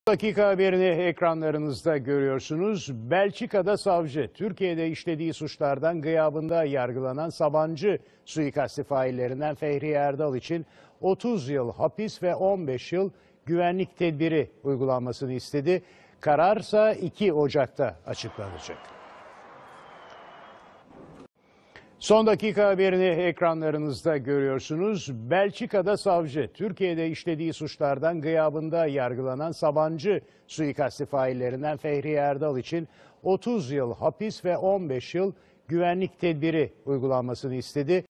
Dakika haberini ekranlarınızda görüyorsunuz. Belçika'da savcı, Türkiye'de işlediği suçlardan gıyabında yargılanan Sabancı suikasti faillerinden Fehriye Erdal için 30 yıl hapis ve 15 yıl güvenlik tedbiri uygulanmasını istedi. Kararsa 2 Ocak'ta açıklanacak. Son dakika haberini ekranlarınızda görüyorsunuz. Belçika'da savcı, Türkiye'de işlediği suçlardan gıyabında yargılanan Sabancı suikasti faillerinden Fehriye Erdal için 30 yıl hapis ve 15 yıl güvenlik tedbiri uygulanmasını istedi.